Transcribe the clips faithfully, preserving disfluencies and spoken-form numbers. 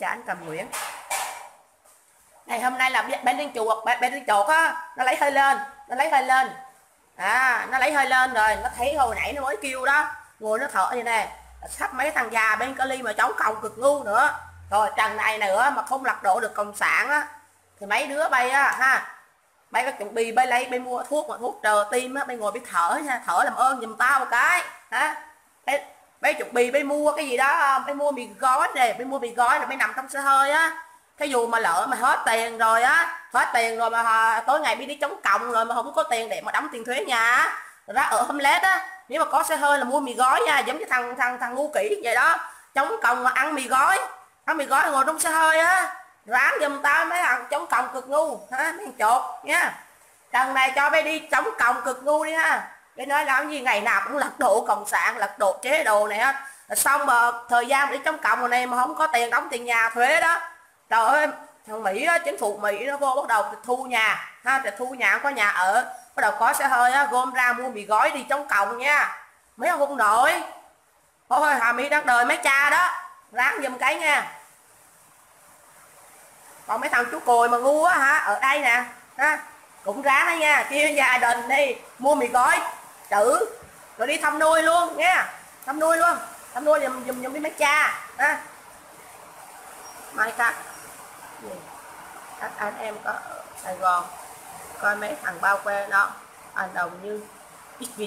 chào anh Cầm Nguyễn. Ngày hôm nay là bên trên chuột, bên trên chuột á, nó lấy hơi lên, nó lấy hơi lên. À, nó lấy hơi lên rồi, nó thấy hồi nãy nó mới kêu đó, ngồi nó thở như này. Sắp mấy thằng già bên Cali mà chống còng cực ngu nữa. Rồi trần này nữa mà không lật đổ được cộng sản á thì mấy đứa bay á ha. Bay có chuẩn bị bay lấy bay mua thuốc mà thuốc trờ tim á, bay ngồi bay thở nha, thở làm ơn giùm tao một cái. Hả? Bay, bay chuẩn bị bay mua cái gì đó, bay mua mì gói nè, bay mua mì gói rồi bay nằm trong xe hơi á. Cái dù mà lỡ mà hết tiền rồi á, hết tiền rồi mà à, tối ngày đi chống cộng rồi mà không có tiền để mà đóng tiền thuế nhà á, ra ở homeless á, nếu mà có xe hơi là mua mì gói nha, giống như thằng thằng thằng ngu kỹ vậy đó, chống cộng mà ăn mì gói, ăn mì gói ngồi trong xe hơi á, ráng giùm tao mấy thằng chống cộng cực ngu ha, mấy thằng chột nha. Thằng này cho bay đi chống cộng cực ngu đi ha. Cái nói làm gì ngày nào cũng lật đổ cộng sản, lật đổ chế độ này hết. Xong mà thời gian đi chống cộng rồi này mà không có tiền đóng tiền nhà thuế đó. Trời ơi, thằng Mỹ đó, chính phủ Mỹ nó vô bắt đầu thu nhà ha, thu nhà không có nhà ở, bắt đầu có xe hơi á, gom ra mua mì gói đi chống cộng nha. Mấy ông không nổi. Thôi Hà Mỹ đang đời mấy cha đó, ráng giùm cái nha. Còn mấy thằng chú cùi mà ngu á hả, ở đây nè ha, cũng ráng đó nha, kêu gia đình đi mua mì gói chữ rồi đi thăm nuôi luôn nha, thăm nuôi luôn, thăm nuôi giùm giùm giùm đi mấy cha ha. Mai khác các anh em có ở Sài Gòn coi mấy thằng bao que đó, anh đồng như ít vịt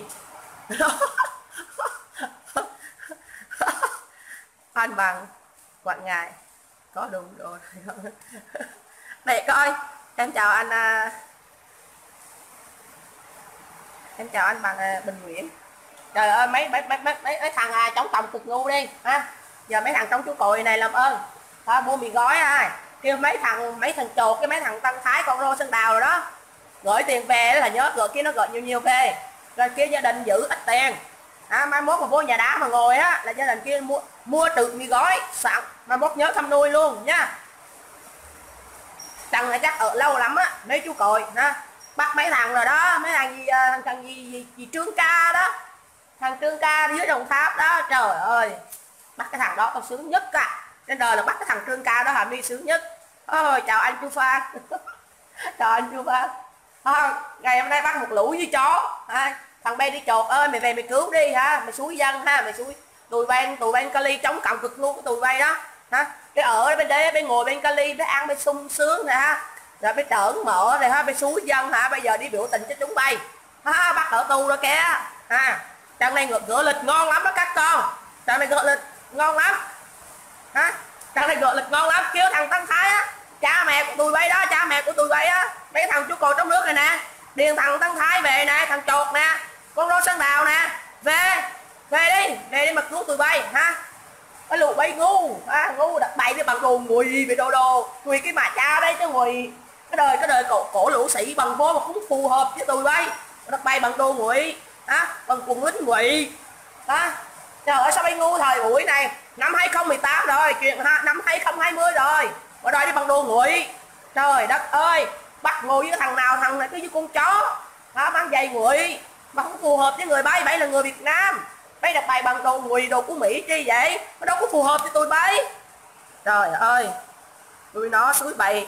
anh bằng Quảng Ngãi có đúng rồi. Để coi, em chào anh, em chào anh bằng Bình Nguyễn. Trời ơi mấy mấy mấy mấy, mấy, mấy thằng à, chống cộng cực ngu đi ha. Giờ mấy thằng chống chú cùi này làm ơn à, mua mì gói ai kêu mấy thằng mấy thằng chột cái mấy thằng Tân Thái con rô Sơn Đào rồi đó gửi tiền về là nhớ gửi kia, nó gửi nhiều nhiều về rồi kia gia đình giữ ít tiền à, mai mốt mà vô nhà đá mà ngồi á là gia đình kia mua mua tự mì gói sẵn, mai mốt nhớ thăm nuôi luôn nha. Thằng này chắc ở lâu lắm á mấy chú còi ha, bắt mấy thằng rồi đó, mấy thằng gì thằng, thằng gì, gì gì Trương Ca đó, thằng Trương Ca dưới Đồng Tháp đó, trời ơi bắt cái thằng đó tao sướng nhất cả trên đời là bắt cái thằng Trương Ca đó Hà My sướng nhất. Ôi chào anh Chu Phan. Chào anh Chu Phan à, ngày hôm nay bắt một lũ như chó à, thằng bay đi chột ơi mày về mày cứu đi ha, mày xúi dân ha, mày xúi tụi ban tụi ban Cali chống cộng cực luôn của tụi bay đó ha, cái ở bên đây bên ngồi bên Cali bé ăn bên sung sướng nè ha, rồi bé trởn mở rồi ha, bé xúi dân hả, bây giờ đi biểu tình cho chúng bay ha, bắt ở tù rồi kìa ha. Trận này gỡ lịch ngon lắm đó các con, trận này gỡ lịch ngon lắm hả, trận này gỡ lịch ngon lắm, kêu thằng Tân Thái á, cha mẹ của tụi bay đó, cha mẹ của tụi bay á, mấy thằng chú cò trong nước này nè, điền thằng Tân Thái về nè, thằng chột nè, con rô Sơn Đào nè, về về đi, về đi mà cứu tụi bay ha. Cái lũ bay ngu à, ngu đặt bày đi bằng đồ ngùi về đồ đồ ngùi cái mà cha đây chứ ngùi cái đời cái đời cổ cổ lũ sĩ bằng vô mà không phù hợp với tụi bay, đặt bày bằng đồ ngụy á, bằng quần lính ngụy á. Trời ơi sao bay ngu thời buổi này, năm hai không một tám rồi, chuyện năm hai không hai không rồi mà đòi đi bằng đồ ngụy. Trời đất ơi, bắt ngồi với thằng nào thằng này cứ như con chó hả, mang giày ngụy mà không phù hợp với người bay, bay là người Việt Nam, bay đặt bài bằng đồ ngụy đồ của Mỹ chi vậy, nó đâu có phù hợp với tôi bay. Trời ơi, tụi nó suối bày,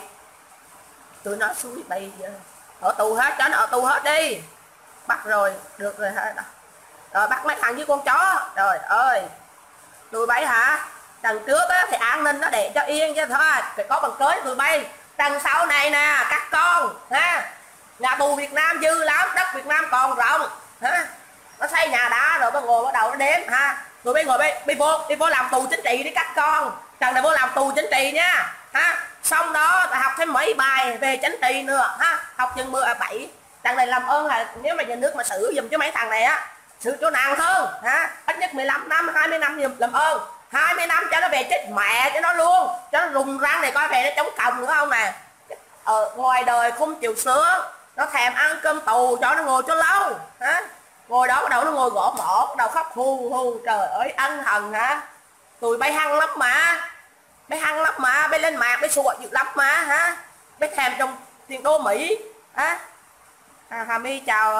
tụi nó suối bày ở tù hết, cho nó ở tù hết đi, bắt rồi được rồi hả, rồi bắt mấy thằng với con chó. Trời ơi tụi bay hả, đằng trước á thì an ninh nó để cho yên chứ thôi, phải có bằng cớ tụi bay. Đằng sau này nè các con ha, nhà tù Việt Nam dư lắm, đất Việt Nam còn rộng ha, nó xây nhà đá rồi nó ngồi bắt đầu nó đếm ha, tụi bay ngồi bay, bay vô đi vô làm tù chính trị đi các con, chẳng này vô làm tù chính trị nha ha, xong đó học thêm mấy bài về chính trị nữa ha, học chừng mười bảy thằng này làm ơn là nếu mà nhà nước mà xử giùm cho mấy thằng này á, xử chỗ nặng hơn hả, ít nhất mười lăm năm hai mươi năm giùm làm ơn, hai mươi năm cho nó về chết mẹ cho nó luôn, cho nó rùng răng này coi về nó chống cộng nữa không nè. Ở ngoài đời không chịu sướng, nó thèm ăn cơm tù cho nó ngồi cho lâu hả, ngồi đó bắt đầu nó ngồi gõ mỏ, bắt đầu khóc hù hù. Trời ơi ân hận hả, tụi bay hăng lắm mà, bay hăng lắm mà, bay lên mạng bay sủa dữ lắm mà hả, bay thèm trong tiền đô Mỹ hả. à, Hà My chào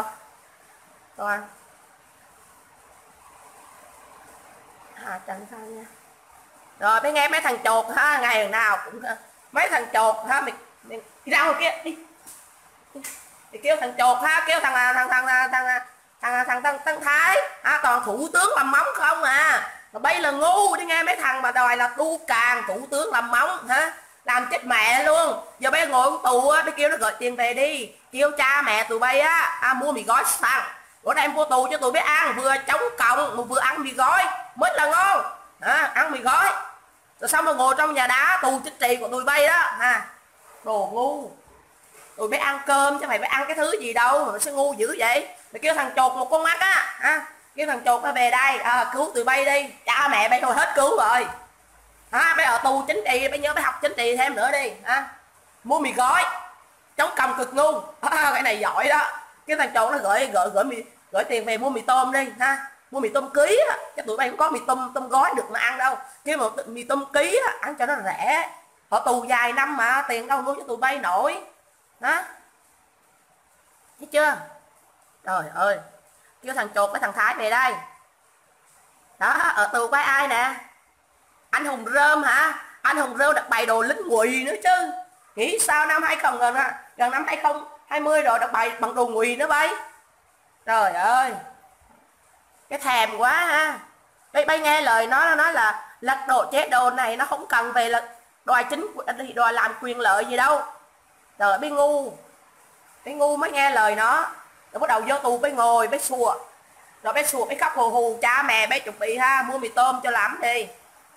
Toàn à, Trần sao nha. Rồi mấy nghe mấy thằng chột ha, ngày nào cũng mấy thằng chột ha, mày, mày đi ra ngoài kia đi, thì kêu thằng chột ha, kêu thằng thằng thằng thằng thằng thằng thằng thằng Tân Thái ha, toàn thủ tướng làm móng không à. Mà bây là ngu đi nghe mấy thằng mà đòi là đu càng thủ tướng làm móng hả, làm chết mẹ luôn. Giờ bây ngồi trong tù á, bây kêu nó gửi tiền về đi, kêu cha mẹ tụi bay á à, mua mì gói xăng bữa nay em vô tù cho tụi biết ăn, vừa chống cộng mà vừa ăn mì gói mới là ngon à, ăn mì gói rồi xong rồi ngồi trong nhà đá tù chính trị của tụi bay đó ha. Đồ ngu, tụi biết ăn cơm chứ mày phải ăn cái thứ gì đâu mà mày sẽ ngu dữ vậy. Mày kêu thằng chột một con mắt á ha, kêu thằng chột nó về đây à, cứu tụi bay đi, cha mẹ bay thôi hết cứu rồi ha. Bây ở tù chính trị bây nhớ phải học chính trị thêm nữa đi ha. Mua mì gói chống cầm cực ngu à, cái này giỏi đó. Cái thằng chột nó gửi gửi gửi mì, gửi tiền về mua mì tôm đi ha, mua mì tôm ký á, chứ tụi bay không có mì tôm tôm gói được mà ăn đâu. Cái một mì tôm ký á, ăn cho nó rẻ, họ tù dài năm mà tiền đâu mua cho tụi bay nổi đó, thấy chưa. Trời ơi, kêu thằng chột với thằng Thái về đây đó. Ở tù với ai nè, anh Hùng Rơm hả, anh Hùng Rơm đặt bày đồ lính ngụy nữa chứ, nghĩ sao năm hai không gần gần năm hai không hai mươi rồi đặt bày bằng đồ ngụy nữa bay. Trời ơi cái thèm quá ha. Bay bay nghe lời nó, nó nói là lật độ chế độ này nó không cần về là đòi chính đòi làm quyền lợi gì đâu. Trời bay ngu, bay ngu mới nghe lời nó. Rồi bắt đầu vô tù bay ngồi bay sùa, rồi bay sùa bay khóc hù hù cha mẹ bay chuẩn bị ha, mua mì tôm cho lắm đi.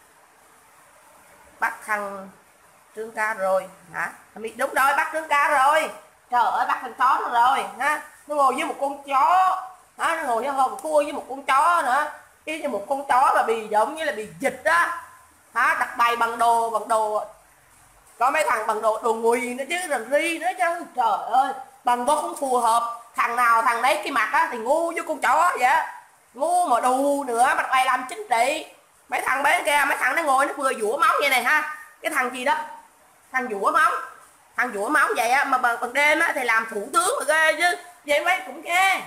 Bắt thằng Trương Ca rồi hả, đúng rồi bắt Trương Ca rồi. Trời ơi bắt thằng chó nó rồi ha, nó ngồi với một con chó hả, nó ngồi với một cua với một con chó nữa, y như một con chó mà bị giống như là bị dịch á hả, đặt bày bằng đồ bằng đồ có mấy thằng bằng đồ đồ ngụy nữa chứ, rần ri nữa chứ. Trời ơi bằng vô không phù hợp, thằng nào thằng đấy cái mặt á thì ngu với con chó vậy, ngu mà đù nữa mà bày làm chính trị. Mấy thằng bé kia, mấy thằng nó ngồi nó vừa dũa máu vậy này ha, cái thằng gì đó thằng dũa máu, thằng dũa máu vậy á mà bằng, bằng đêm á thì làm thủ tướng mà ghê chứ, vậy mấy cũng ghê.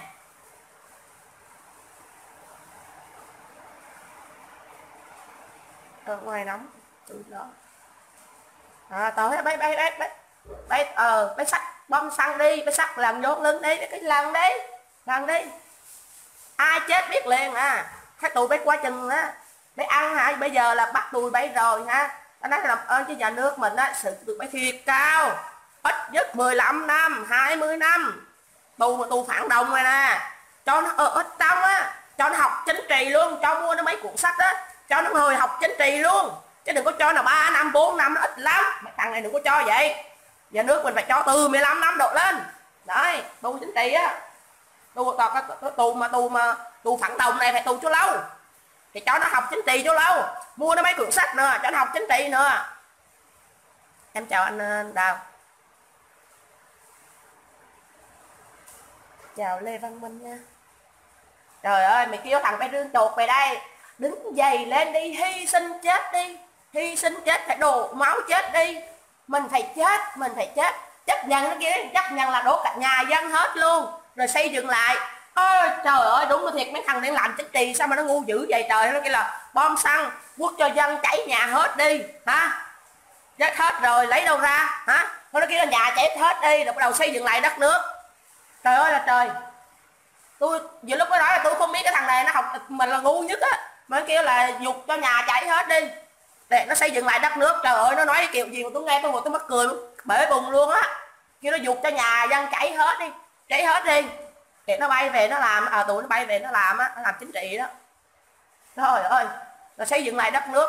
Ở ngoài nóng tụi đó à, tới bay bay bay bay bay ờ bay sắt bom xăng đi, bay sắt lần vô lưng đi, cái lần đấy lần đi ai chết biết liền à. Cái tụi bay qua chừng á bay ăn hả, bây giờ là bắt tụi bay rồi ha. Anh nói làm ơn cho nhà nước mình á, sự tụi bay thiệt cao, ít nhất mười lăm năm hai mươi năm tù mà tù phản động này nè, cho nó ở ít trong á, cho nó học chính trị luôn, cho mua nó mấy cuốn sách á, cho nó ngồi học chính trị luôn, chứ đừng có cho là ba năm bốn năm nó ít lắm. Mấy thằng này đừng có cho vậy, nhà nước mình phải cho từ mười lăm năm độ lên đấy. Tù chính trị á, tù tù mà tù mà tù phản động này phải tù cho lâu, thì cho nó học chính trị cho lâu, mua nó mấy cuốn sách nữa cho nó học chính trị nữa. Em chào anh Đào, chào Lê Văn Minh nha. Trời ơi mày kêu thằng bay đương chột về đây, đứng dày lên đi, hy sinh chết đi, hy sinh chết phải đổ máu chết đi, mình phải chết, mình phải chết, chấp nhận cái kia, chấp nhận là đổ cả nhà dân hết luôn rồi xây dựng lại. Ôi trời ơi đúng là thiệt, mấy thằng đang làm chính trị sao mà nó ngu dữ vậy trời. Nó kia là bom xăng quốc cho dân cháy nhà hết đi hả, chết hết rồi lấy đâu ra hả, nó kia là nhà cháy hết đi rồi bắt đầu xây dựng lại đất nước. Trời ơi là trời, tôi vừa lúc đó nói là tôi không biết cái thằng này nó học mình là ngu nhất á, mà nó kêu là dục cho nhà cháy hết đi để nó xây dựng lại đất nước. Trời ơi nó nói cái kiểu gì mà tôi nghe tôi ngồi tôi mắc cười bể bùng luôn á, kêu nó dục cho nhà dân cháy hết đi, cháy hết đi để nó bay về nó làm à, tụi nó bay về nó làm á, nó làm chính trị đó. Trời ơi rồi xây dựng lại đất nước.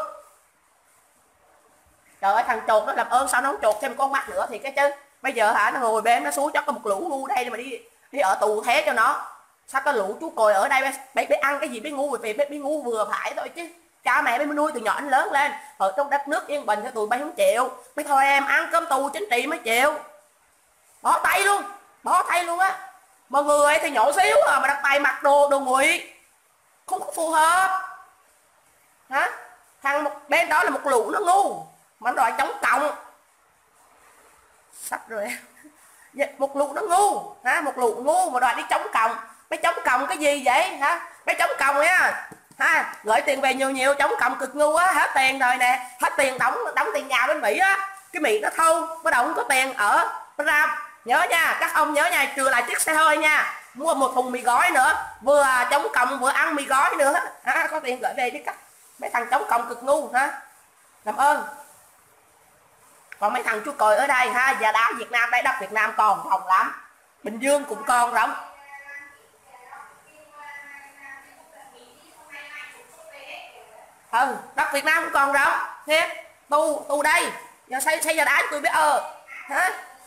Trời ơi thằng chột nó làm ơn sao nó không chột thêm con mắt nữa thì cái chứ. Bây giờ hả nó ngồi bên nó xuống chắc có một lũ ngu đây mà đi đi ở tù thế cho nó. Sao có lũ chú còi ở đây bé bé ăn cái gì bé ngu về bé, bé ngu vừa phải thôi chứ. Cha mẹ bé nuôi từ nhỏ đến lớn lên ở trong đất nước yên bình cho tụi bay không chịu. Mấy thôi em ăn cơm tù chính trị mới chịu. Bỏ tay luôn, bỏ tay luôn á. Mà người thì nhỏ xíu à, mà đặt tay mặc đồ đồ ngụy không có phù hợp hả. Thằng một bên đó là một lũ nó ngu mà nó đòi chống cộng sắp rồi em. Một lũ nó ngu hả, một lũ ngu mà đòi đi chống cộng. Mấy chống cộng cái gì vậy hả, mấy chống cộng nha, ha, gửi tiền về nhiều nhiều, chống cộng cực ngu á, hết tiền rồi nè, hết tiền đóng đóng tiền nhà bên Mỹ á, cái Mỹ nó thâu, bắt đầu không có tiền ở ra. Nhớ nha, các ông nhớ nha, trừ lại chiếc xe hơi nha, mua một thùng mì gói nữa, vừa chống cộng vừa ăn mì gói nữa ha, có tiền gửi về đi các mấy thằng chống cộng cực ngu ha, cảm ơn. Còn mấy thằng chú còi ở đây ha, già đá Việt Nam, đây đất Việt Nam còn rộng lắm, Bình Dương cũng còn rộng. Ừ, đất Việt Nam cũng còn rộng thiệt, tu tu đây giờ xây xây nhà đá tôi biết ờ hả,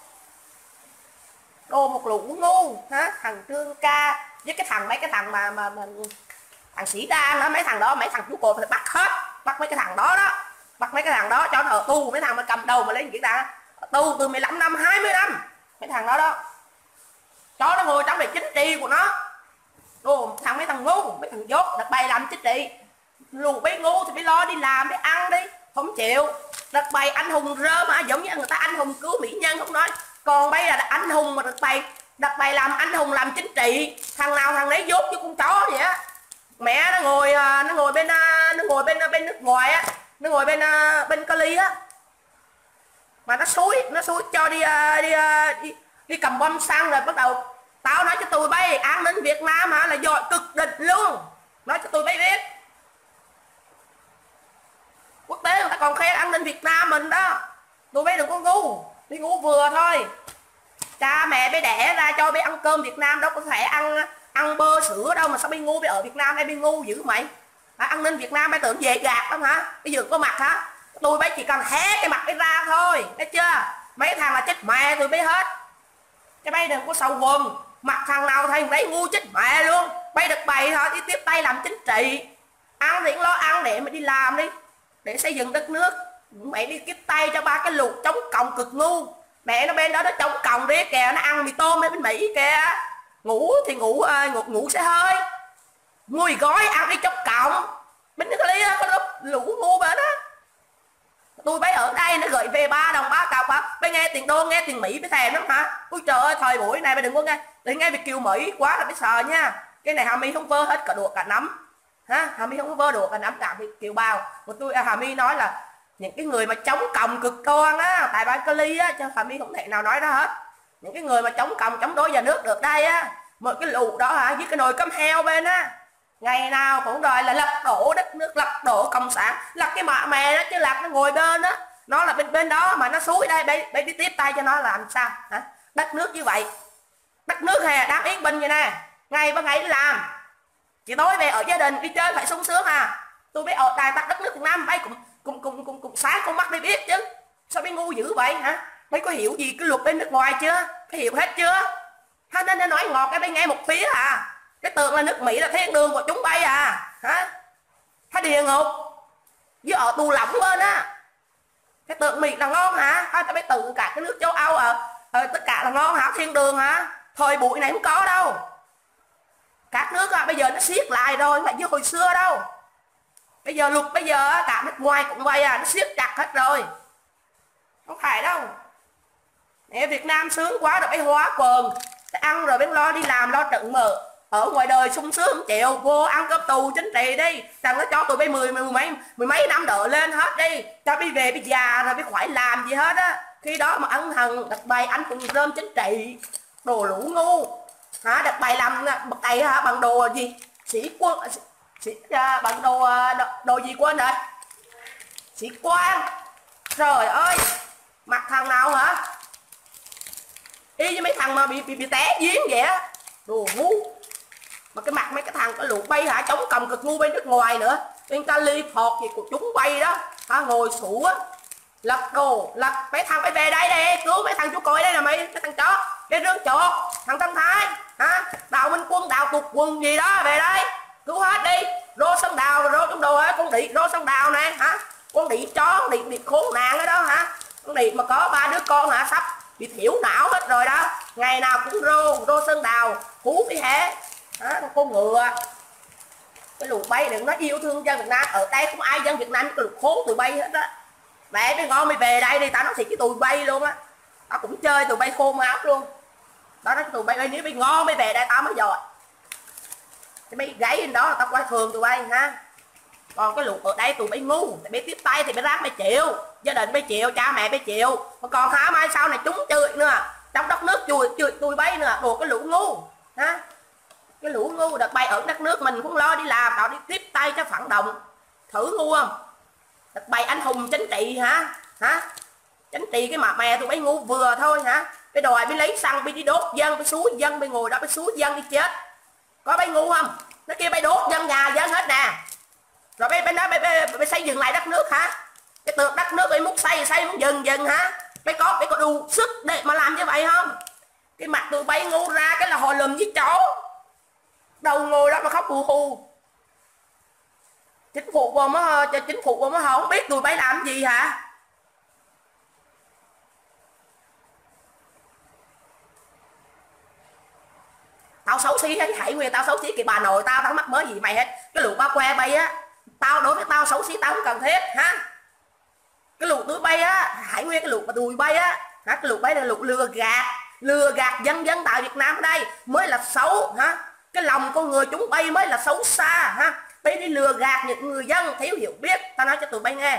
đồ một lũ ngu hả, thằng Trương Ca với cái thằng mấy cái thằng mà mà, mà thằng Sĩ Đan đó, mấy thằng đó, mấy thằng chú cột phải bắt hết, bắt mấy cái thằng đó đó, bắt mấy cái thằng đó cho nó ở tu, mấy thằng mà cầm đầu mà lấy chuyện ta tu từ mười lăm năm hai mươi năm, mấy thằng đó đó cho nó ngồi trong về chính trị của nó. Đồ thằng mấy thằng ngu, mấy thằng dốt đặt bày làm chính trị, lù bé ngu thì phải lo đi làm để ăn đi, không chịu. Đặt bày anh hùng rơ mà giống như người ta anh hùng cứu mỹ nhân không nói, còn bây là anh hùng mà đặt bày đặt bày làm anh hùng làm chính trị, thằng nào thằng đấy dốt chứ con chó vậy á. Mẹ nó ngồi nó ngồi bên nó ngồi bên bên nước ngoài á, nó ngồi bên bên Cali á, mà nó xúi nó xúi cho đi đi đi, đi cầm bom xăng, rồi bắt đầu tao nói cho tụi bay an ninh Việt Nam hả là giỏi cực địch luôn, nói cho tụi bay biết. Quốc tế người ta còn khen an ninh Việt Nam mình đó, tụi bay đừng có ngu, đi ngu vừa thôi. Cha mẹ bé đẻ ra cho bé ăn cơm Việt Nam đâu có thể ăn ăn bơ sữa đâu, mà sao bé ngu bé ở Việt Nam đây bé ngu dữ mày à, an ninh Việt Nam bay tưởng về gạt lắm hả, bây giờ có mặt hả, tôi bé chỉ cần hé cái mặt bé ra thôi, thấy chưa, mấy thằng là chết mẹ tụi bé hết, cái bay đừng có sầu quần, mặt thằng nào thằng đấy ngu chết mẹ luôn. Bay được bày thôi, đi tiếp tay làm chính trị, ăn thì lo ăn để mà đi làm đi, để xây dựng đất nước. Mẹ đi tiếp tay cho ba cái lục chống cộng cực ngu, mẹ nó bên đó nó chống cộng đi kìa, nó ăn mì tôm bên Mỹ kìa, ngủ thì ngủ uh, ngủ, ngủ xe hơi, mua mì gói ăn đi chống cộng bên nước lý có lúc lũ ngu bên đó. Tôi bấy ở đây nó gửi về ba đồng ba cọc hả, bây nghe tiền đô nghe tiền Mỹ mới thèm lắm hả. Ôi trời ơi, thời buổi này mày đừng có nghe đừng nghe việc kiều Mỹ quá là biết sợ nha. Cái này Hà My không vơ hết cả đùa cả nắm ha, Hà My không có vơ đùa cả nắm cả việc kiều bào. Một tôi Hà My nói là những cái người mà chống cộng cực đoan á, tại ban Cali á, cho Hà My không thể nào nói đó hết. Những cái người mà chống cộng chống đối nhà nước được đây á, một cái lũ đó hả, với cái nồi cơm heo bên á, ngày nào cũng đòi là lật đổ đất nước, lật đổ cộng sản, lật cái mạ mè đó chứ, lật nó ngồi bên á, nó là bên bên đó mà nó xúi đây, bây bây đi tiếp tay cho nó làm sao hả? Đất nước như vậy, đất nước hè đang yên bình vậy nè, ngày ba ngày đi làm, chỉ tối về ở gia đình đi chơi phải sung sướng à. Tôi biết ở đài tắt đất nước Việt Nam bay cũng cũng cũng cũng cũng sáng con mắt đi biết chứ, sao biết ngu dữ vậy hả? Mấy có hiểu gì cái luật bên nước ngoài chưa? Có hiểu hết chưa? Ha, nên nó nói ngọt cái bay nghe một phía à, cái tưởng là nước Mỹ là thiên đường của chúng bay à hả? Thấy địa ngục với ở tù lỏng bên á, cái tượng Mỹ là ngon hả? Thôi ta biết tự cả cái nước châu Âu à, à, tất cả là ngon hả? Thiên đường hả? Thời buổi này không có đâu, các nước à, bây giờ nó siết lại rồi, không phải như hồi xưa đâu. Bây giờ luật bây giờ cả nước ngoài cũng vậy à, nó siết chặt hết rồi, không phải đâu. Nè, Việt Nam sướng quá rồi, phải hóa quần ăn rồi biết lo đi làm lo trận mở ở ngoài đời sung sướng chịu, vô ăn cơm tù chính trị đi, thằng nó cho tụi bay mười mười mấy mười mấy năm đỡ lên hết đi, cho bây về bây già rồi biết khỏi làm gì hết á. Khi đó mà ăn thằng đặt bày anh cũng rơm chính trị, đồ lũ ngu hả, đặt bày làm bậc này hả, bằng đồ gì sĩ quân sĩ, à, bằng đồ, đồ đồ gì quên rồi, sĩ quan. Trời ơi, mặt thằng nào hả y với mấy thằng mà bị bị, bị té giếng vậy á, đồ ngu. Mà cái mặt mấy cái thằng cái lũ bay hả, chống cầm cực ngu bên nước ngoài nữa, bên Cali thọt gì của chúng bay đó hả, ngồi sủ á, lật đồ lật. Mấy thằng phải về đây đi cứu mấy thằng chú còi đây là mấy cái thằng chó cái rương chột, thằng Tân Thái hả, Đào Minh Quân, Đào Tục Quân gì đó, về đây cứu hết đi. Rô Sông Đào, rô trong đồ á, con đĩ rô Sông Đào này hả, con đĩ chó, con đĩ bị khốn nạn ở đó hả, con đĩ mà có ba đứa con hả, sắp bị thiểu não hết rồi đó, ngày nào cũng rô rô Sơn Đào hú cái hẻ hả, con ngựa. Cái lũ bay đừng nói yêu thương dân Việt Nam, ở đây không ai dân Việt Nam cái lũ khốn tụi bay hết á. Mẹ đi ngon mày về đây đi, tao nói thiệt cái tụi bay luôn á, tao cũng chơi tụi bay khôn áp luôn đó, nói tụi bay, bay nếu bay ngon mày về đây tao mới giỏi. thì bay gáy đó là tao coi thường tụi bay ha. Còn cái lũ ở đây tụi bay ngu, thì bay tiếp tay thì bay ráng bay chịu, gia đình bay chịu, cha mẹ bay chịu. Còn hả mai sau này chúng chửi nữa, trong đất nước chửi chửi tụi bay nữa, đồ cái lũ ngu ha. Cái lũ ngu đợt bay ở đất nước mình cũng lo đi làm, họ đi tiếp tay cho phản động, thử ngu không? Đợt bay anh hùng chính trị hả? Hả? Chính trị cái mà mẹ tụi bay ngu vừa thôi hả? Cái đòi bay lấy xăng bay đi đốt dân, bay xúi dân, bay ngồi đó bay xúi dân đi chết. Có bay ngu không? Nó kia bay đốt dân nhà dân hết nè. Rồi bay bay nói bay, bay, bay xây dựng lại đất nước hả? Cái tượng đất nước bay muốn xây xây muốn dừng dừng hả? Bay có bay có đủ sức để mà làm như vậy không? Cái mặt tụi bay ngu ra cái là hồi lùm với chó. Đầu ngồi đó mà khóc hù hù. Chính phủ vô mới cho chính phủ vô mới không biết tụi bay làm gì hả? Tao xấu xí hết, hãy nguyên tao xấu xí kìa bà nội tao, tao mắc mới gì mày hết. Cái lũ ba que bay á, tao đối với tao xấu xí tao không cần thiết ha. Cái lũ tụi bay á, hãy nguyên cái lũ mà tụi bay á, hả? Cái lũ bay là lũ lừa gạt, lừa gạt dân dân tại Việt Nam ở đây mới là xấu hả? Cái lòng con người chúng bay mới là xấu xa ha. Bay đi lừa gạt những người dân thiếu hiểu biết. Tao nói cho tụi bay nghe,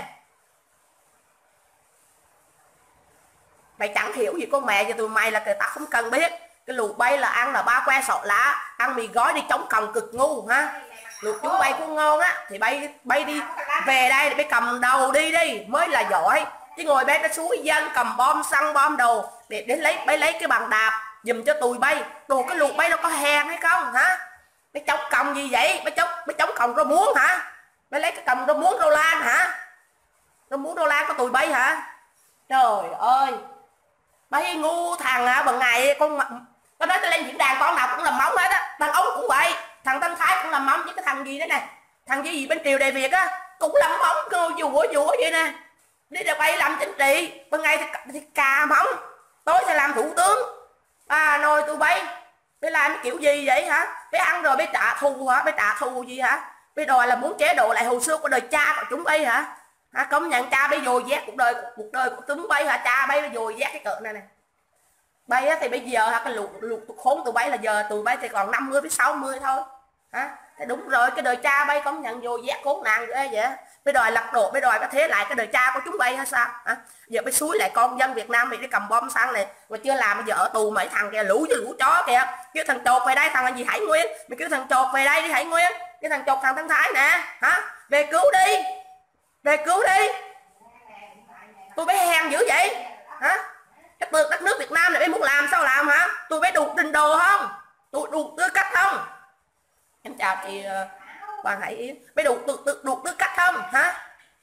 mày chẳng hiểu gì con mẹ cho tụi mày là tao không cần biết. Cái lũ bay là ăn là ba que sọ lá, ăn mì gói đi chống còng cực ngu ha. Lũ chúng bay cũng ngon á thì bay bay đi về đây để bay cầm đầu đi đi mới là giỏi. Chứ ngồi bên nó suối dân cầm bom xăng bom đồ để đến lấy bay lấy cái bằng đạp dùm cho tụi bay. Đồ cái lũ bay nó có hèn hay không hả? Bay chống còng gì vậy? Bay chống bay chống còng rau muống hả? Bay lấy cái cầm rau muống rau lan hả? Rau muống rau lan của tụi bay hả? Trời ơi, bay ngu thằng hả? Bằng ngày con tao nói tao lên diễn đàn con nào cũng làm móng hết á, đàn ông cũng vậy, thằng Tân Thái cũng làm móng, với cái thằng gì đấy nè, thằng gì gì bên Triều Đại Việt á cũng làm móng, cô vùa vùa vậy nè, đi ra bay làm chính trị, ban ngày thì, thì cà móng, tối sẽ làm thủ tướng, à nồi tụi bay, bay làm cái kiểu gì vậy hả? Bay ăn rồi bay trả thù hả? Bay trả thù gì hả? Bay đòi là muốn chế độ lại hồi xưa của đời cha của chúng bay hả? Hả? Công nhận cha bay dồi dét cuộc đời cuộc đời của chúng bay hả? Cha bay dồi dét cái cỡ này nè. Bay á thì bây giờ hả, cái lụt lụt khốn tụi bay là giờ tụi bay thì còn năm mươi với sáu mươi thôi hả? Thì đúng rồi, cái đời cha bay công nhận vô giác khốn nạn ghê vậy. Bây đòi lật đổ, bây đòi có thế lại cái đời cha của chúng bay hay sao hả? Giờ bây suối lại con dân Việt Nam bị đi cầm bom xăng này mà chưa làm, bây giờ ở tù mấy thằng kìa, lũ với lũ chó kìa. Kêu thằng chột về đây, thằng là gì Hải Nguyên, mày kêu thằng chột về đây đi Hải Nguyên, cái thằng chột thằng Tân Thái nè hả? Về cứu đi, về cứu đi. Tôi bé hèn dữ vậy hả? Cái tượng đất nước Việt Nam này muốn làm sao làm hả? Tôi biết đủ trình độ không? Tôi đủ tư cách không? Em chào chị uh, Hoàng Hải Yến. Biết đủ đủ, đủ, đủ tư cách không hả?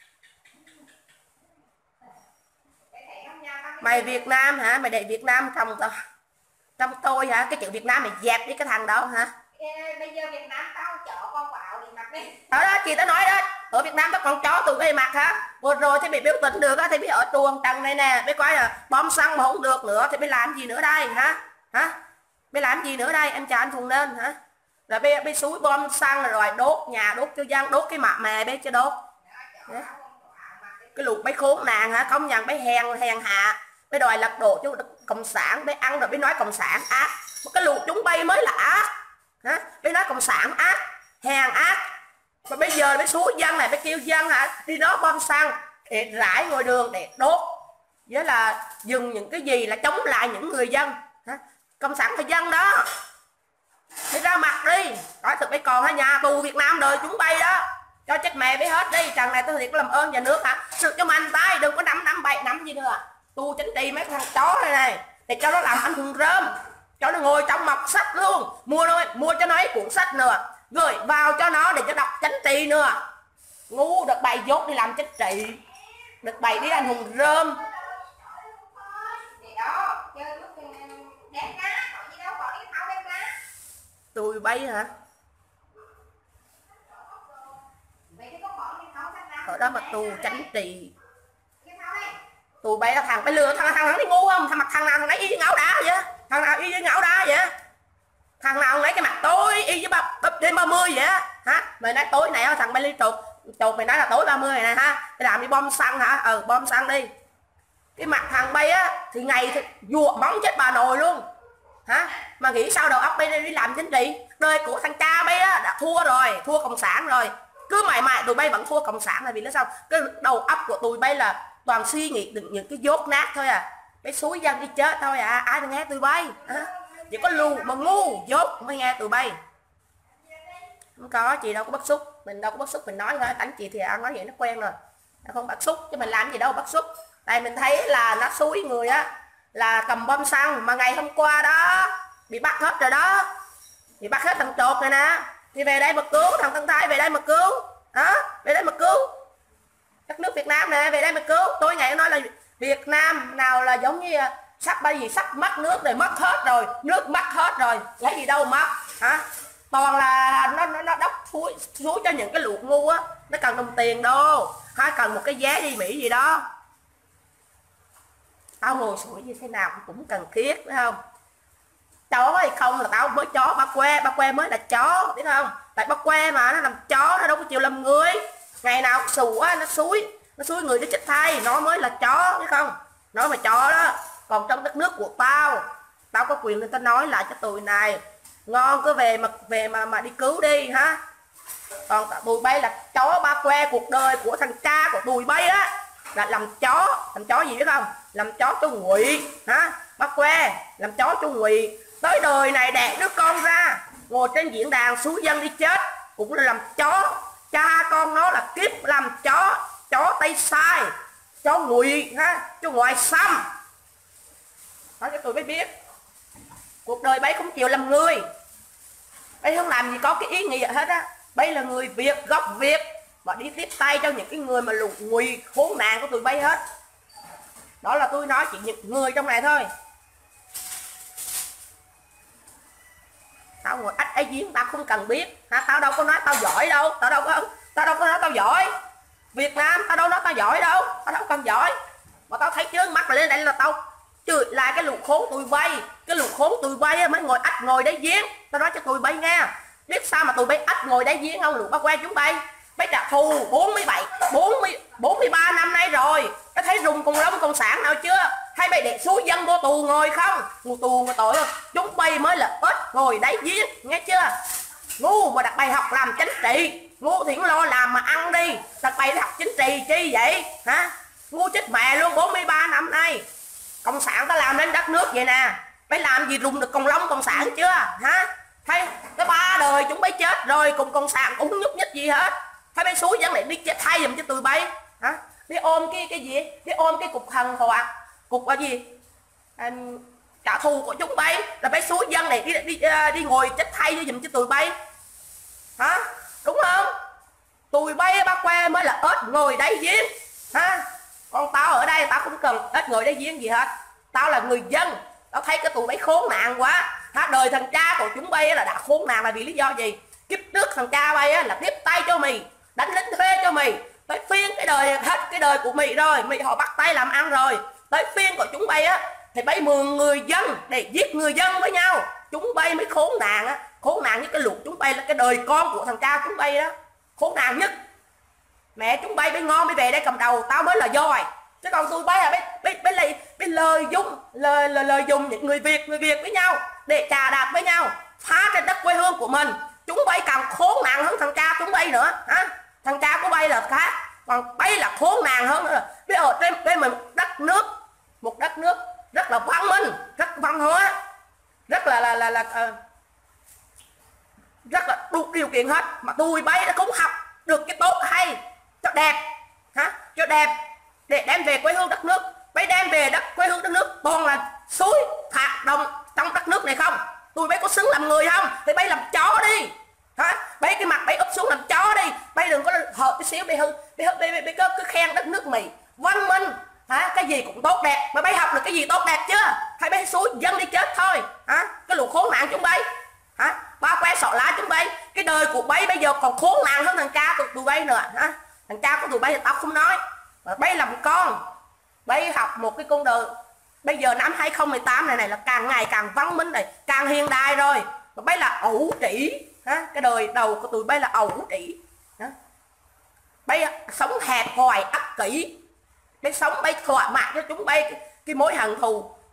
Mày Việt Nam hả? Mày để Việt Nam trong trong tôi hả? Cái chữ Việt Nam mày dẹp đi cái thằng đó hả? Bây giờ Việt Nam tao chở con bạo đi mặt đi. Đó đó, chị đã nói đó. Ở Việt Nam tao còn chó tụi bay mặt hả? Vừa rồi thì bị biểu tình được á, thì bị ở chuồng tầng này nè, biết coi là bom xăng mà không được nữa thì biết làm gì nữa đây hả? Hả? Biết làm gì nữa đây? Em chào anh Phùng Nên hả? Rồi bây bây suối bom xăng rồi đốt nhà, đốt cho dân, đốt cái mặt mè bé cho đốt. Hả? Cái lục bé khốn nạn hả? Công nhận bé hèn hèn hạ, bé đòi lật đổ cho cộng sản, bé ăn rồi bé nói cộng sản ác. Cái lục chúng bay mới là ác. Hả? Bé nói cộng sản ác, hèn ác. Mà bây giờ bé suối dân này, bé kêu dân hả? Đi đó bom xăng để rải ngoài đường để đốt. Với là dừng những cái gì là chống lại những người dân. Hả? Cộng sản phải dân đó. Đi ra mặt đi. Nói thật bé còn hả? Nhà tù Việt Nam đời chúng bay đó. Cho chết mẹ bé hết đi. Chẳng này tôi thiệt có làm ơn nhà nước hả? Sự cho mạnh tay, đừng có năm năm bảy năm gì nữa. Tu chính trị mấy thằng chó này này để cho nó làm anh hùng rơm, cho nó ngồi trong mọc sách luôn, mua nó mua cho nó ấy cuốn sách nữa, gửi vào cho nó để cho đọc chính trị nữa. Ngu được bày dốt đi làm chính trị, được bày đi anh hùng rơm. Tụi bay hả? Ở đó mà tù chính trị. Tụi bay là thằng bay lừa thằng thằng nó đi ngu không? Thằng mặt thằng nào thằng ấy y với ngáo đá vậy? Thằng nào y với ngáo đá vậy? Thằng nào lấy cái mặt tối y với ba trên ba mươi vậy hả? Mày nói tối này thằng bay ly trục trục mày nói là tối ba mươi này ha? Mày làm đi bom xăng hả? Ừ bom xăng đi. Cái mặt thằng bay á thì ngày thì vua móng chết bà nội luôn. hả? Mà nghĩ sao đầu óc bay đi làm chính trị? Đời của thằng cha bay á đã thua rồi, thua cộng sản rồi. Cứ mãi mãi tụi bay vẫn thua cộng sản là vì lý sao? Cái đầu óc của tụi bay là toàn suy nghĩ được những cái dốt nát thôi à. Cái suối dân đi chết thôi à, ai nghe tụi bay hả? Chỉ có lù mà ngu dốt mới nghe tụi bay. Không có, chị đâu có bức xúc, mình đâu có bức xúc, mình nói thôi, tánh chị thì ăn nói vậy nó quen rồi, nó không bức xúc, chứ mình làm gì đâu bức xúc. Tại mình thấy là nó xúi người á là cầm bom xăng, mà ngày hôm qua đó bị bắt hết rồi đó, bị bắt hết thằng chột này nè, thì về đây mà cứu, thằng Tân Thái về đây mà cứu, đó, về đây mà cứu đất nước Việt Nam nè, về đây mà cứu. Tôi ngày nói là Việt Nam nào là giống như sắp bao gì sắp mất nước rồi, mất hết rồi, nước mất hết rồi, lấy gì đâu mất hả? Toàn là nó nó, nó đốc suối suối cho những cái lũ ngu á, nó cần đồng tiền đô, hay cần một cái vé đi Mỹ gì đó. Tao ngồi sủi như thế nào cũng cần thiết, phải không? Chó hay không là tao mới chó, ba que, ba que mới là chó, biết không? Tại ba que mà nó làm chó, nó đâu có chịu làm người. Ngày nào sủa nó suối, nó suối người nó chết thay, nó mới là chó, biết không? Nó mà chó đó. Còn trong đất nước của tao, tao có quyền nên tao nói lại cho tụi này, ngon cứ về mà về mà mà đi cứu đi ha. Còn tụi bay là chó ba que, cuộc đời của thằng cha của tụi bay á là làm chó, làm chó gì biết không? Làm chó chú Ngụy hả? Ba que làm chó chú Ngụy, tới đời này đẻ đứa con ra ngồi trên diễn đàn suối dân đi chết cũng là làm chó. Cha con nó là kiếp làm chó, chó tay sai, chó Ngụy ha, chú ngoại xăm. Nói cho tụi bay biết, cuộc đời bấy không chịu làm người, bấy không làm gì có cái ý nghĩa hết á. Bấy là người Việt, gốc Việt mà đi tiếp tay cho những cái người mà lù Ngụy khốn nạn của tụi bay hết. Đó là tôi nói chỉ những người trong này thôi. Tao ngồi ách ấy giếng, tao không cần biết hả? Tao đâu có nói tao giỏi đâu, tao đâu có tao đâu có nói tao giỏi. Việt Nam tao đâu nói tao giỏi đâu, tao đâu cần giỏi. Mà tao thấy trước mắt là lên đây là tao chửi lại cái lũ khốn tụi bay, cái lũ khốn tụi bay mới ngồi ách ngồi đáy giếng. Tao nói cho tụi bay nghe, biết sao mà tụi bay ách ngồi đáy giếng không? Lũ ba que chúng bay bay trả thù bốn mươi bảy, bốn mươi, bốn mươi ba năm nay rồi. Có thấy rùng cùng lông cộng sản nào chưa? Hay bay để suối dân vô tù ngồi không? Ngồi tù ngồi tội không? Chúng bay mới là ếch ngồi đáy giếng, nghe chưa? Ngu mà đặt bài học làm chính trị, ngu thì cũng lo làm mà ăn đi, đặt bài học chính trị chi vậy hả? Ngu chết mẹ luôn. Bốn mươi ba năm nay cộng sản ta làm lên đất nước vậy nè, phải làm gì rùng được cộng lông cộng sản chưa hả? Thấy cái ba đời chúng bay chết rồi cùng cộng sản cũng không nhúc nhích gì hết. Thấy bay suối dân lại đi chết thay giùm cho tụi bay hả? Đi ôm cái cái gì, đi ôm cái cục hằn hoặc cục là gì à, trả thù của chúng bay, là bay suối dân này đi đi, đi, đi ngồi chết thay cho giùm cho tụi bay hả? Đúng không? Tụi bay ba que mới là ếch ngồi đáy giếng ha. Còn tao ở đây tao không cần ếch ngồi đáy giếng gì hết, tao là người dân. Tao thấy cái tụi bay khốn nạn quá ha. Đời thằng cha của chúng bay là đã khốn nạn là vì lý do gì? Kiếp trước thằng cha bay là tiếp tay cho mày, đánh lính thuê cho mày, tới phiên cái đời hết cái đời của mày rồi, mày họ bắt tay làm ăn rồi, tới phiên của chúng bay á thì bay mượn người dân để giết người dân với nhau. Chúng bay mới khốn nạn á, khốn nạn với cái lũ chúng bay là cái đời con của thằng cha chúng bay đó, khốn nạn nhất. Mẹ chúng bay mới ngon mới về đây cầm đầu, tao mới là giỏi, chứ còn tôi bay là bay bay bay lời bay lời dung lời lời lời dùng những người Việt người Việt với nhau để trà đạp với nhau, phá trên đất quê hương của mình. Chúng bay càng khốn nạn hơn thằng cha chúng bay nữa hả? Thằng cha của bay là khác, còn bay là khốn nạn hơn nữa. Bây ở trên đây mình đất nước, một đất nước rất là văn minh, rất văn hóa, rất là là là, là, là uh, rất là đủ điều kiện hết, mà tụi bay đã cũng học được cái tốt hay cho đẹp hả? Cho đẹp để đem về quê hương đất nước. Bay đem về đất quê hương đất nước toàn là suối thạc đồng trong đất nước này không? Tụi bay có xứng làm người không? Thì bay làm chó đi hả? Bay cái mặt bay úp xuống làm chó đi, bay đừng có hợp tí xíu bay hư bay, bay, bay, bay cứ, cứ khen đất nước mày văn minh hả? Cái gì cũng tốt đẹp, mà bay học được cái gì tốt đẹp chưa? Hay bay suối dân đi chết thôi hả? Cái lũ khốn nạn chúng bay hả? Ba que sọ lá chúng bay, cái đời của bay bây giờ còn khốn nạn hơn thằng cha tụi, tụi bay nữa hả? Thằng cha của tụi bay thì tao không nói, mà bay làm con, bay học một cái con đời. Bây giờ năm hai không một tám này này là càng ngày càng văn minh này, càng hiện đại rồi, mà bay là ẩu trĩ hả? Cái đời đầu của tụi bay là ẩu trĩ hả? Bay sống hẹp hòi ác kỷ, bay sống bay thỏa mãn cho chúng bay cái, cái mối hận thù.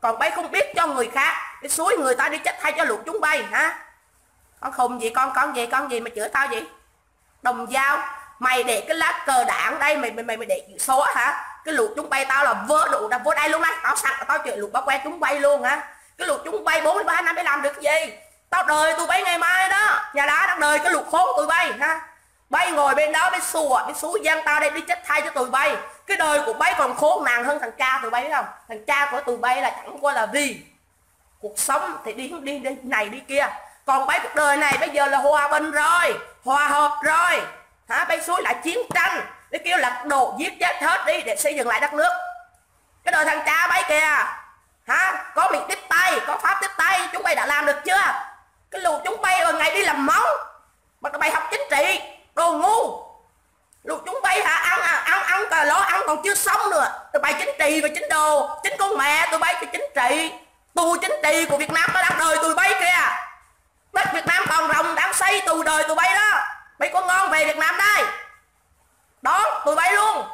còn bay không biết cho người khác, cái suối người ta đi chết thay cho lũ chúng bay hả? Con khùng gì, con con gì, con gì mà chửi tao gì? Đồng dao, mày để cái lá cờ đảng đây, mày mày mày, mày để chữ số hả? Cái lũ chúng bay tao là vơ đủ đã vô đây luôn đấy, tao sẵn tao chửi lũ bao que chúng bay luôn hả? Cái lũ chúng bay bốn mươi ba năm để làm được cái gì? Tao đời tụi bay ngày mai đó, nhà đá đang đời cái lũ khốn tụi bay ha. Bay ngồi bên đó bên sùa bên suối dân tao đây đi chết thay cho tụi bay. Cái đời của bay còn khốn nạn hơn thằng cha tụi bay biết không? Thằng cha của tụi bay là chẳng qua là vì cuộc sống thì đi đi đi này đi kia, còn bay cuộc đời này bây giờ là hòa bình rồi, hòa hợp rồi hả? Bay suối lại chiến tranh để kêu lật đổ giết chết hết đi để xây dựng lại đất nước. Cái đời thằng cha bay kìa hả, có mình tiếp tay, có pháp tiếp tay, chúng bay đã làm được chưa? Cái lũ chúng bay ở ngày đi làm móng mà tụi bay học chính trị, đồ ngu. Lũ chúng bay hả, ăn à, ăn ăn cà ló ăn còn chưa xong nữa, tụi bay chính trị và chính đồ, chính con mẹ tụi bay thì chính trị, tù chính trị của Việt Nam nó đang đời tụi bay kìa. Đất Việt Nam còn rộng đang xây tù đời tụi bay đó, bay có ngon về Việt Nam đây đó tụi bay luôn.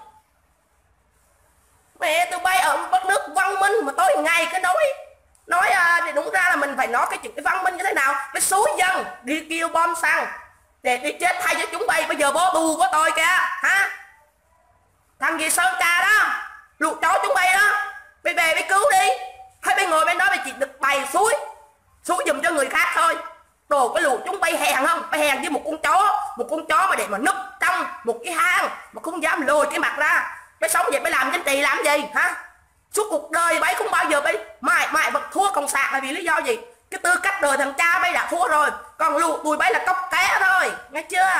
Mẹ tụi bay ở đất nước văn minh mà tối ngày cứ nói nói à, thì đúng ra là mình phải nói cái chuyện cái văn minh như thế nào. Cái số dân đi kêu bom xăng để đi chết thay cho chúng bay, bây giờ bố tù của tôi kìa hả? Thằng gì Sơn Trà đó, lũ chó chúng bay đó, bay về bay cứu đi, hay bay ngồi bên đó bay chỉ được bày suối suối dùm cho người khác thôi. Đồ cái lũ chúng bay hèn không? Bay hèn như một con chó, một con chó mà để mà núp trong một cái hang mà không dám lồi cái mặt ra. Bay sống vậy bay làm chính trị làm gì hả? Suốt cuộc đời bay không bao giờ bay mãi mãi vật thua cộng sản là vì lý do gì? Cái tư cách đời thằng cha bay đã thua rồi, còn lũ tụi bay là cóc té thôi, nghe chưa?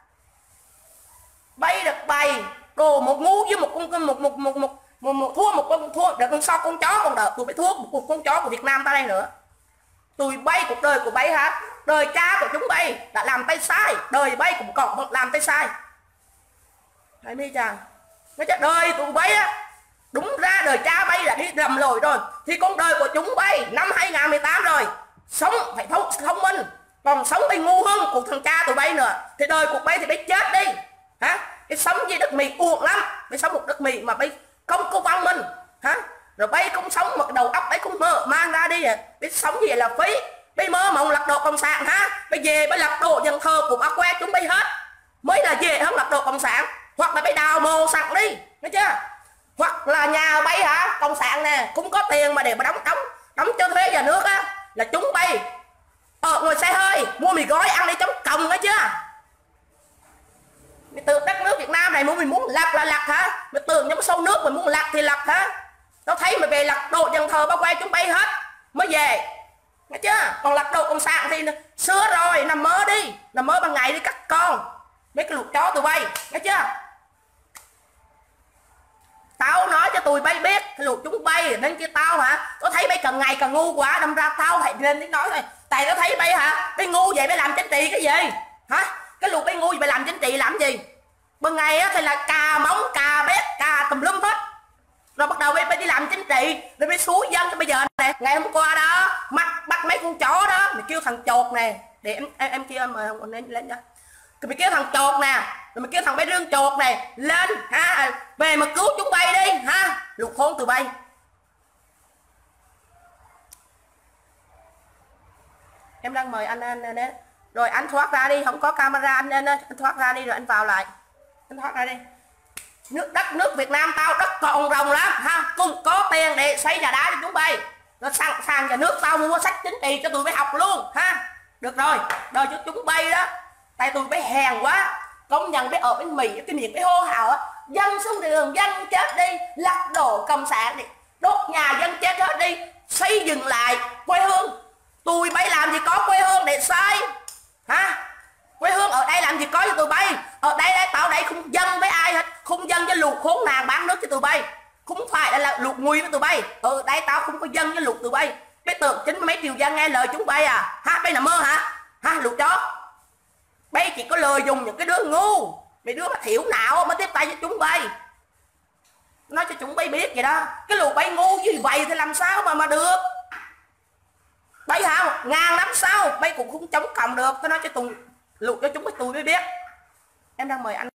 Bay được bày đồ một ngu với một con một một một một một, một thua một con thua được con so con chó còn đỡ tụi bay thua một cuộc con chó của Việt Nam ta đây nữa. Tụi bay cuộc đời của bay hả? Đời cha của chúng bay đã làm tay sai, đời bay cũng còn làm tay sai. Thấy mi chàng? Nói chứ đời tụi bay á, đúng ra đời cha bay đã đi lầm lội rồi, thì con đời của chúng bay năm hai không một tám rồi, sống phải thông, thông minh, còn sống bay ngu hơn của thằng cha tụi bay nữa, thì đời của bay thì bay chết đi hả? Cái sống với đất mì uổng lắm, bay sống một đất mì mà bay không có văn minh hả? Rồi bay cũng sống một đầu óc bay cũng mơ mang ra đi à, bay sống gì vậy là phí. Bay mơ mộng lật đổ cộng sản hả? Bay về bay lật đổ dân thờ của bao que chúng bay hết mới là về không lật đổ cộng sản, hoặc là bay đào mồ sẵn đi, nghe chưa? Hoặc là nhà bay hả, cộng sản nè cũng có tiền mà để mà đóng đóng đóng cho thuế nhà nước á, là chúng bay ở ngồi xe hơi mua mì gói ăn đi chống cộng, nghe chưa? Mày tưởng đất nước Việt Nam này mình muốn lật là lật hả? Mày tưởng những sâu nước mình muốn lật thì lật hả? Tao thấy mày về lật đổ dân thờ bao quay chúng bay hết mới về, nghe chưa? Còn lật đổ cộng sản thì xưa rồi, nằm mơ đi, nằm mơ ban ngày đi cắt con mấy cái lũ chó tụi bay, nghe chưa? Tao nói cho tụi bay biết, cái lũ chúng bay nên kia tao hả? Tao thấy bay càng ngày càng ngu quá, đâm ra tao phải lên tiếng nói thôi. Tại tao thấy bay hả? Bay ngu vậy bay làm chính trị cái gì? Hả? Cái lũ bay ngu vậy bay làm chính trị làm gì? Ban ngày á thì là cà móng, cà bét, cà tùm lum hết. Rồi bắt đầu bay, bay đi làm chính trị, rồi bay xúi dân cho bây giờ nè. Ngày hôm qua đó, bắt bắt mấy con chó đó, mày kêu thằng chột nè, để em em, em kia mà lên lên cho. Rồi mày kêu thằng chột nè, rồi mày kêu thằng bé rương chột này lên ha, về mà cứu chúng bay đi ha, lục khốn tụi bay. Em đang mời anh anh đấy, rồi anh thoát ra đi, không có camera anh, anh, anh thoát ra đi rồi anh vào lại, anh thoát ra đi. Nước đất nước Việt Nam tao đất còn rồng lắm ha, cũng có tiền để xây nhà đá cho chúng bay, nó sẵn sàng nhà nước tao mua sách chính trị cho tụi bay học luôn ha. Được rồi, đời cho chúng bay đó, tại tụi bay hèn quá, công nhận bay ở bên Mỹ cái miệng bay hô hào á, dân xuống đường, dân chết đi, lật đổ cộng sản đi, đốt nhà dân chết hết đi, xây dựng lại quê hương. Tụi bay làm gì có quê hương để xây hả? Quê hương ở đây làm gì có cho tụi bay, ở đây đây tao đây không dân với ai hết, không dân với lụt khốn nạn bán nước cho tụi bay, không phải là lụt nguy với tụi bay. Ở đây tao không có dân với lụt tụi bay. Bay tưởng chính mấy triệu dân nghe lời chúng bay à ha? Bay nằm mơ hả ha? Lụt chó, bay chỉ có lời dùng những cái đứa ngu, mấy đứa mà thiểu não mới tiếp tay cho chúng bay, nói cho chúng bay biết vậy đó. Cái lũ bay ngu như vậy thì làm sao mà mà được? Bay hả, ngàn năm sau bay cũng không chống cộng được. Tôi nói cho tụi lũ cho chúng bay tụi mới biết. Em đang mời anh